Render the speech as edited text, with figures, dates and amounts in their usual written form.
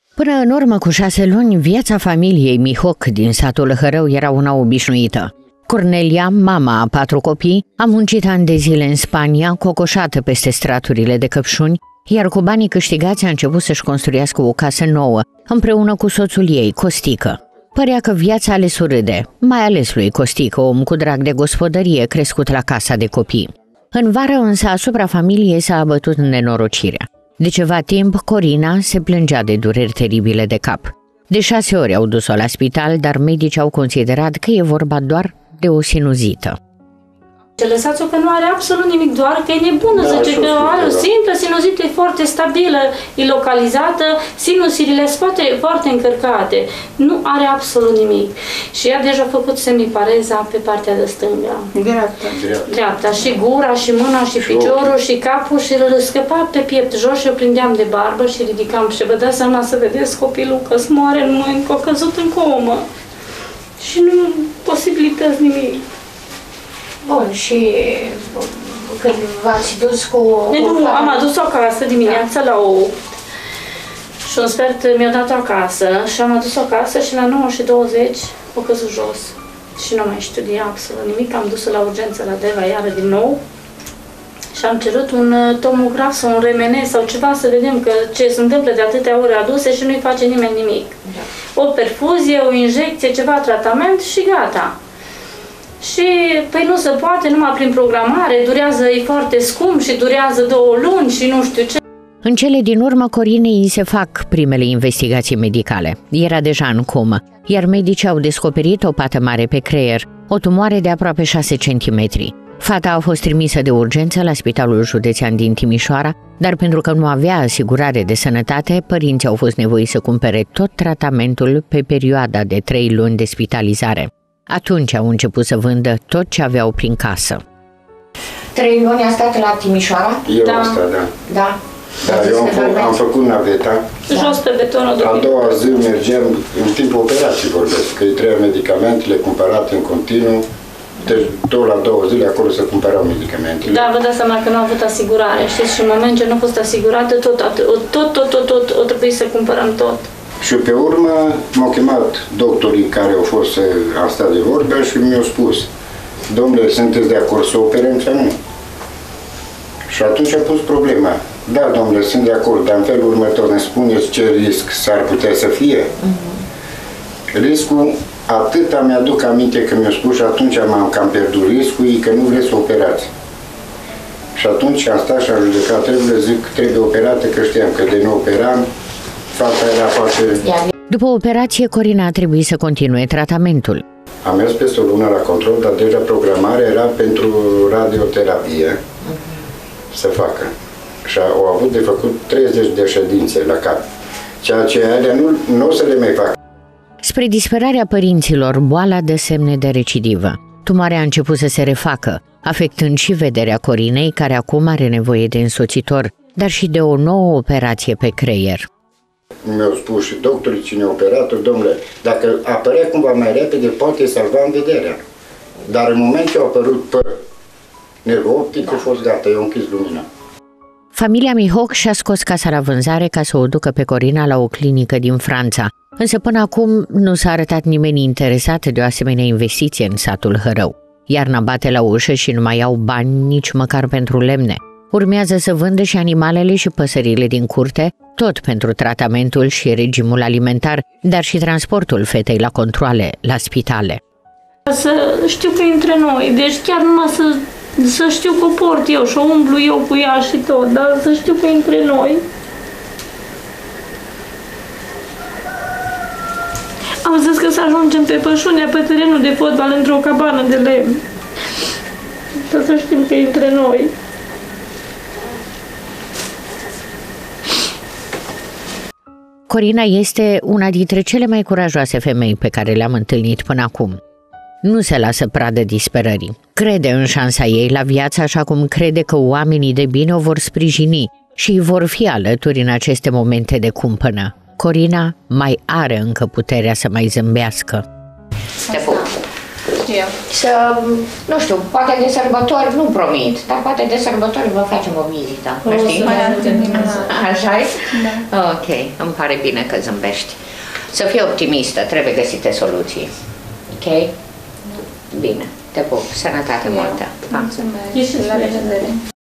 Până în urmă cu 6 luni, viața familiei Mihoc din satul Hărău era una obișnuită. Cornelia, mama a 4 copii, a muncit ani de zile în Spania, cocoșată peste straturile de căpșuni, iar cu banii câștigați a început să-și construiască o casă nouă, împreună cu soțul ei, Costică. Părea că viața le surâde, mai ales lui Costică, om cu drag de gospodărie crescut la casa de copii. În vară însă asupra familiei s-a abătut nenorocirea. De ceva timp, Corina se plângea de dureri teribile de cap. De 6 ori au dus-o la spital, dar medicii au considerat că e vorba doar de o sinuzită. Lăsați-o că nu are absolut nimic, doar că e nebună, zice că are o simplă sinuzită, e foarte stabilă, e localizată, sinusirile sunt foarte încărcate, nu are absolut nimic. Și ea deja a făcut semipareza pe partea de stânga. Dreapta. Și gura, și mâna, și piciorul, și capul, și îl scăpa pe piept jos și o prindeam de barbă și ridicam și vă dați seama să vedeți copilul că îți moare în mâini, că a căzut în comă. Și nu posibilități nimic. Bun, și când v-ați dus cu... Am adus-o acasă dimineața la 8 și un sfert mi-a dat-o acasă și am adus-o acasă și la 9:20 o căzut jos. Și nu mai știu de ea absolut nimic, am dus-o la urgență la Deva iară din nou și am cerut un tomograf sau un RMN sau ceva să vedem că ce se întâmplă de atâtea ore aduse și nu-i face nimeni nimic. O perfuzie, o injecție, ceva tratament și gata. Și, păi nu se poate, numai prin programare, durează, e foarte scump și durează 2 luni și nu știu ce. În cele din urmă, Corinei îi se fac primele investigații medicale. Era deja în comă, iar medicii au descoperit o pată mare pe creier, o tumoare de aproape 6 cm. Fata a fost trimisă de urgență la Spitalul Județean din Timișoara, dar pentru că nu avea asigurare de sănătate, părinții au fost nevoiți să cumpere tot tratamentul pe perioada de 3 luni de spitalizare. Atunci au început să vândă tot ce aveau prin casă. 3 luni a stat la Timișoara? Eu am stat, da. Da. Da, am făcut naveta. Jos pe betonul de A doua zi mergem, în timpul operației vorbesc, că îi trebuia medicamentele cumpărate în continuu. Deci tot la 2 zile acolo se cumpărau medicamentele. Da, vă dați seama că nu au avut asigurare, știți? Și în moment ce nu a fost asigurată, tot o trebuie să cumpărăm tot. Și pe urmă m-au chemat doctorii care au fost, am stat de vorbă și mi-au spus: domnule, sunteți de acord să operăm sau nu? Și atunci a pus problema. Da, domnule, sunt de acord, dar în felul următor ne spuneți ce risc s-ar putea să fie? Riscul, atâta mi-aduc aminte că mi-au spus și atunci m-am cam pierdut riscul, că nu vreți să operați. Și atunci am stat și am judecat, trebuie operată, că știam că de nu operam, fata era foarte... După operație, Corina a trebuit să continue tratamentul. Am mers peste o lună la control, dar deja programarea era pentru radioterapie să facă. Și au avut de făcut 30 de ședințe la cap, ceea ce alea nu o să le mai fac. Spre disperarea părinților, boala dă semne de recidivă. Tumoarea a început să se refacă, afectând și vederea Corinei, care acum are nevoie de însoțitor, dar și de o nouă operație pe creier. Mi-au spus și doctorii cine a operat-o, domnule, dacă apărea cumva mai repede, poate salva în vederea. Dar în moment ce a apărut pe nervul optic, a fost gata, eu închis lumina. Familia Mihoc și-a scos casa la vânzare ca să o ducă pe Corina la o clinică din Franța. Însă până acum nu s-a arătat nimeni interesat de o asemenea investiție în satul Hărău. Iarna bate la ușă și nu mai au bani nici măcar pentru lemne. Urmează să vândă și animalele și păsările din curte, tot pentru tratamentul și regimul alimentar, dar și transportul fetei la controale, la spitale. Să știu că între noi, deci chiar numai să știu că o port eu și o umblu eu cu ea și tot, dar să știu că între noi. Am zis că să ajungem pe Pășunea, pe terenul de fotbal, într-o cabană de lemn. Să știm că între noi. Corina este una dintre cele mai curajoase femei pe care le-am întâlnit până acum. Nu se lasă pradă disperării. Crede în șansa ei la viață, așa cum crede că oamenii de bine o vor sprijini și îi vor fi alături în aceste momente de cumpănă. Corina mai are încă puterea să mai zâmbească. Te pup. și eu. Să, nu știu, poate de sărbători, nu promit, dar poate de sărbători vă facem o vizită. O să Știi? Mai întâlnim. Așa-i? Da. Ok, îmi pare bine că zâmbești. Să fii optimistă, trebuie găsite soluții. Ok? Bine, te pup, sănătate multă. Pa. Mulțumesc. Ești La revedere.